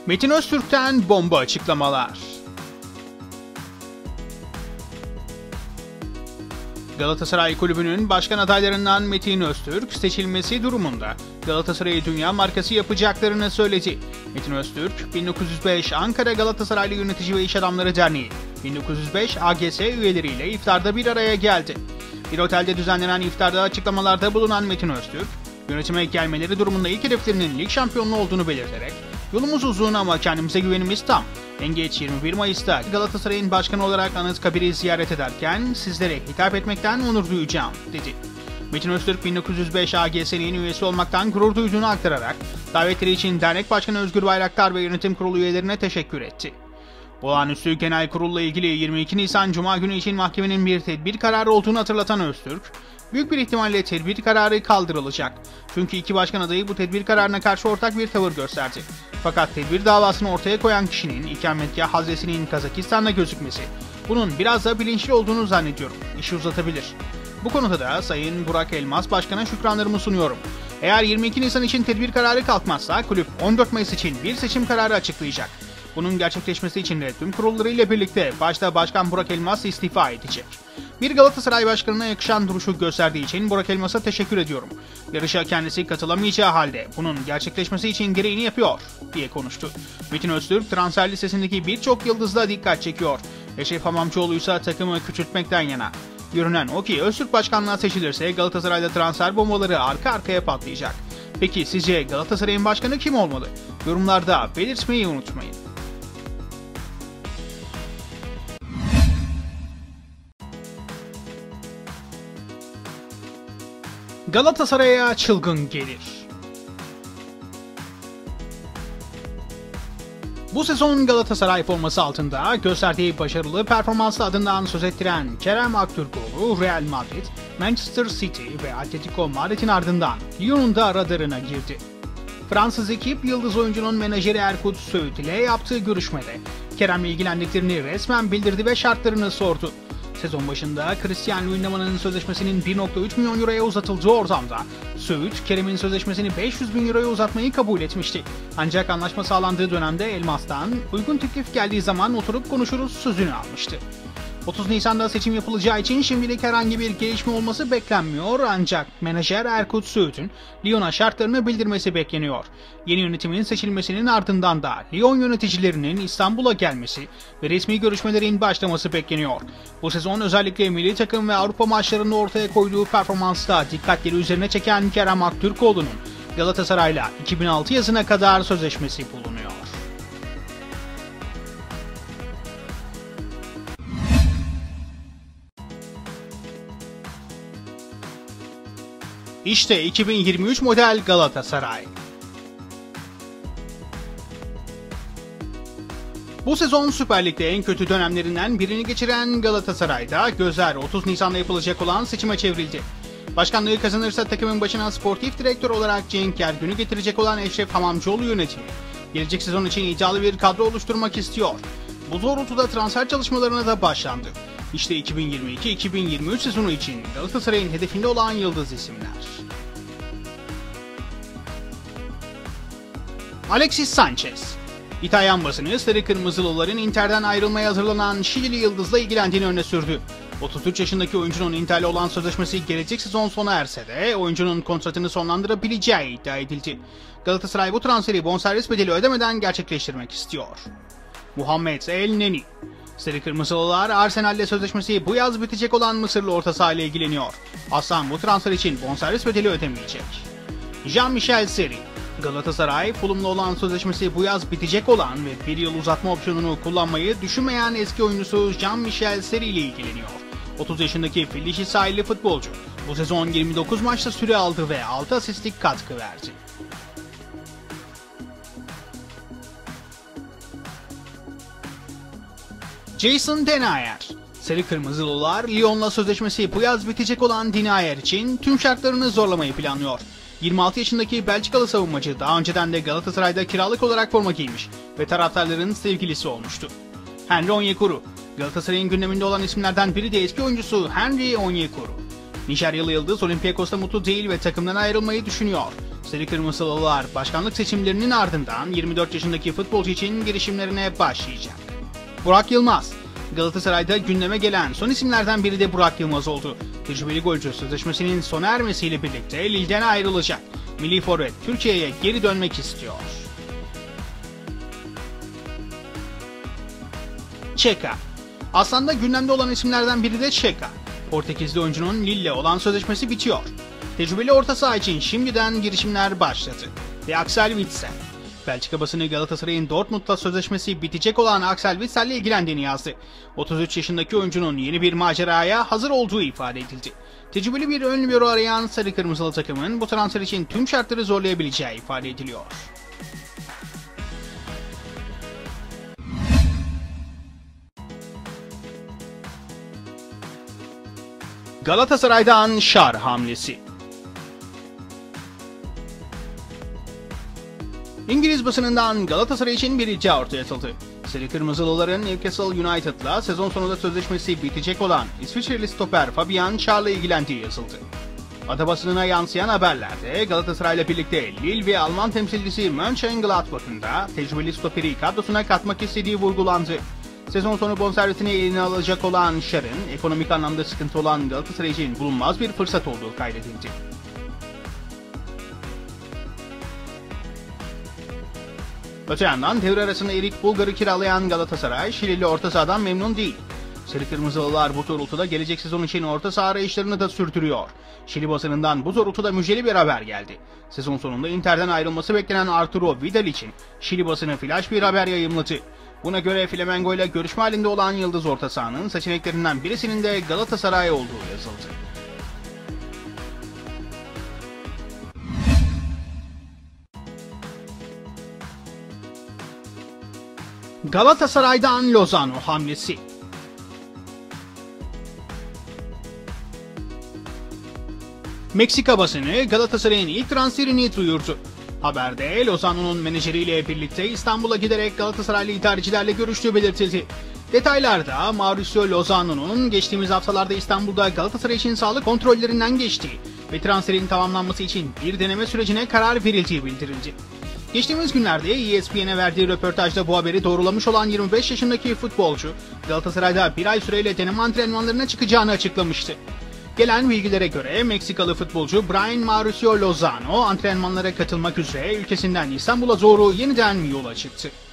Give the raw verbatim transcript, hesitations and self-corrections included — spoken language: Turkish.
Metin Öztürk'ten bomba açıklamalar. Galatasaray Kulübü'nün başkan adaylarından Metin Öztürk seçilmesi durumunda Galatasaray'ı dünya markası yapacaklarını söyledi. Metin Öztürk, bin dokuz yüz beş Ankara Galatasaraylı Yönetici ve İş Adamları Derneği, bin dokuz yüz beş A G S üyeleriyle iftarda bir araya geldi. Bir otelde düzenlenen iftarda açıklamalarda bulunan Metin Öztürk, yönetime gelmeleri durumunda ilk hedeflerinin lig şampiyonluğu olduğunu belirterek, "Yolumuz uzun ama kendimize güvenimiz tam. En geç yirmi bir Mayıs'ta Galatasaray'ın başkanı olarak Anıtkabir'i ziyaret ederken sizlere hitap etmekten onur duyacağım," dedi. Metin Öztürk, bin dokuz yüz beş A G S'nin üyesi olmaktan gurur duyduğunu aktararak, davetleri için Dernek Başkanı Özgür Bayraktar ve Yönetim Kurulu üyelerine teşekkür etti. Olağanüstü Genel Kurul'la ilgili yirmi iki Nisan Cuma günü için mahkemenin bir tedbir kararı olduğunu hatırlatan Öztürk, büyük bir ihtimalle tedbir kararı kaldırılacak. Çünkü iki başkan adayı bu tedbir kararına karşı ortak bir tavır gösterdi. Fakat tedbir davasını ortaya koyan kişinin ikametgah haznesinin Kazakistan'da gözükmesi, bunun biraz da bilinçli olduğunu zannediyorum. İşi uzatabilir. Bu konuda da Sayın Burak Elmas Başkan'a şükranlarımı sunuyorum. Eğer yirmi iki Nisan için tedbir kararı kalkmazsa kulüp on dört Mayıs için bir seçim kararı açıklayacak. Bunun gerçekleşmesi için de tüm kurullarıyla birlikte başta Başkan Burak Elmas istifa edecek. Bir Galatasaray Başkanı'na yakışan duruşu gösterdiği için Burak Elmas'a teşekkür ediyorum. Yarışa kendisi katılamayacağı halde bunun gerçekleşmesi için gereğini yapıyor, diye konuştu. Metin Öztürk transfer listesindeki birçok yıldızla dikkat çekiyor. Eşref Hamamcıoğlu ise takımı küçültmekten yana. Görünen o ki Öztürk başkanlığa seçilirse Galatasaray'da transfer bombaları arka arkaya patlayacak. Peki sizce Galatasaray'ın başkanı kim olmalı? Yorumlarda belirtmeyi unutmayın. Galatasaray'a çılgın gelir. Bu sezon Galatasaray forması altında gösterdiği başarılı performansla adından söz ettiren Kerem Aktürkoğlu, Real Madrid, Manchester City ve Atletico Madrid'in ardından Lyon'un da radarına girdi. Fransız ekip yıldız oyuncunun menajeri Erkut Söğüt ile yaptığı görüşmede Kerem'le ilgilendiklerini resmen bildirdi ve şartlarını sordu. Sezon başında Cristiano Ronaldo'nun sözleşmesinin bir nokta üç milyon euroya uzatıldığı ortamda Söğüt, Kerem'in sözleşmesini beş yüz bin euroya uzatmayı kabul etmişti. Ancak anlaşma sağlandığı dönemde Elmas'tan uygun teklif geldiği zaman oturup konuşuruz sözünü almıştı. otuz Nisan'da seçim yapılacağı için şimdilik herhangi bir gelişme olması beklenmiyor ancak menajer Erkut Söğüt'ün Lyon'a şartlarını bildirmesi bekleniyor. Yeni yönetimin seçilmesinin ardından da Lyon yöneticilerinin İstanbul'a gelmesi ve resmi görüşmelerin başlaması bekleniyor. Bu sezon özellikle milli takım ve Avrupa maçlarında ortaya koyduğu performansta dikkatleri üzerine çeken Kerem Aktürkoğlu'nun Galatasaray'la iki bin altı yazına kadar sözleşmesi bulunuyor. İşte iki bin yirmi üç model Galatasaray. Bu sezon Süper Lig'de en kötü dönemlerinden birini geçiren Galatasaray'da gözler otuz Nisan'da yapılacak olan seçime çevrildi. Başkanlığı kazanırsa takımın başına sportif direktör olarak Cenk Ergün'ü getirecek olan Eşref Hamamcıoğlu yönetimi gelecek sezon için iddialı bir kadro oluşturmak istiyor. Bu doğrultuda transfer çalışmalarına da başlandı. İşte iki bin yirmi iki iki bin yirmi üç sezonu için Galatasaray'ın hedefinde olan yıldız isimler. Alexis Sanchez. İtalyan basını Sarı Kırmızılıların Inter'den ayrılmaya hazırlanan Şilili yıldızla ilgilendiğini öne sürdü. otuz üç yaşındaki oyuncunun Inter'le olan sözleşmesi gelecek sezon sona erse de oyuncunun kontratını sonlandırabileceği iddia edildi. Galatasaray bu transferi bonservis bedeli ödemeden gerçekleştirmek istiyor. Muhammed El Neni. Sarı Kırmızılılar Arsenal'le sözleşmesi bu yaz bitecek olan Mısırlı orta saha ile ilgileniyor. Aslan bu transfer için bonservis bedeli ödemeyecek. Jean-Michel Seri. Galatasaray, Fulham'la olan sözleşmesi bu yaz bitecek olan ve bir yıl uzatma opsiyonunu kullanmayı düşünmeyen eski oyuncusu Jean-Michel Seri ile ilgileniyor. otuz yaşındaki Filişi sahilli futbolcu bu sezon yirmi dokuz maçta süre aldı ve altı asistlik katkı verdi. Jason Denayer. Sarı Kırmızılılar, Lyon'la sözleşmesi bu yaz bitecek olan Denayer için tüm şartlarını zorlamayı planlıyor. yirmi altı yaşındaki Belçikalı savunmacı daha önceden de Galatasaray'da kiralık olarak forma giymiş ve taraftarların sevgilisi olmuştu. Henry Onyekuru. Galatasaray'ın gündeminde olan isimlerden biri de eski oyuncusu Henry Onyekuru. Nijeryalı yıldız Olympiakos'ta mutlu değil ve takımdan ayrılmayı düşünüyor. Sarı Kırmızılılar başkanlık seçimlerinin ardından yirmi dört yaşındaki futbolcu için girişimlerine başlayacak. Burak Yılmaz. Galatasaray'da gündeme gelen son isimlerden biri de Burak Yılmaz oldu. Tecrübeli golcü sözleşmesinin sona ermesiyle birlikte Lille'den ayrılacak. Milli forvet Türkiye'ye geri dönmek istiyor. Cheka. Aslında gündemde olan isimlerden biri de Cheka. Portekizli oyuncunun Lille'le olan sözleşmesi bitiyor. Tecrübeli orta saha için şimdiden girişimler başladı. Ve Axel Witsel. Belçika basını Galatasaray'ın Dortmund'la sözleşmesi bitecek olan Axel Witsel'le ilgilendiğini yazdı. otuz üç yaşındaki oyuncunun yeni bir maceraya hazır olduğu ifade edildi. Tecrübeli bir ön libero arayan Sarı Kırmızılı takımın bu transfer için tüm şartları zorlayabileceği ifade ediliyor. Galatasaray'dan Şar hamlesi. İngiliz basınından Galatasaray için bir iddia ortaya atıldı. Sarı Kırmızılıların Newcastle United'la sezon sonunda sözleşmesi bitecek olan İsviçreli stoper Fabian Schär'la ilgilendiği yazıldı. Ada basınına yansıyan haberlerde Galatasaray'la birlikte Lille ve Alman temsilcisi Mönchengladbach'ın da tecrübeli stoperi kadrosuna katmak istediği vurgulandı. Sezon sonu bonservisini eline alacak olan Schär'ın ekonomik anlamda sıkıntı olan Galatasaray için bulunmaz bir fırsat olduğu kaydedildi. Öte yandan devre arasında Erik Bulgar'ı kiralayan Galatasaray, Şilili orta sahadan memnun değil. Sarı Kırmızılılar bu doğrultuda gelecek sezon için orta saha arayışlarını da sürdürüyor. Şili basınından bu doğrultuda müjdeli bir haber geldi. Sezon sonunda Inter'den ayrılması beklenen Arturo Vidal için Şili basını flash bir haber yayımladı. Buna göre Flamengo ile görüşme halinde olan yıldız orta sahanın seçeneklerinden birisinin de Galatasaray olduğu yazıldı. Galatasaray'dan Lozano hamlesi. Meksika basını Galatasaray'ın ilk transferini duyurdu. Haberde Lozano'nun menajeriyle birlikte İstanbul'a giderek Galatasaraylı idarecilerle görüştüğü belirtildi. Detaylarda Mauricio Lozano'nun geçtiğimiz haftalarda İstanbul'da Galatasaray için sağlık kontrollerinden geçtiği ve transferin tamamlanması için bir deneme sürecine karar verildiği bildirildi. Geçtiğimiz günlerde E S P N'e verdiği röportajda bu haberi doğrulamış olan yirmi beş yaşındaki futbolcu, Galatasaray'da bir ay süreyle deneme antrenmanlarına çıkacağını açıklamıştı. Gelen bilgilere göre Meksikalı futbolcu Brian Mauricio Lozano antrenmanlara katılmak üzere ülkesinden İstanbul'a doğru yeniden yola çıktı.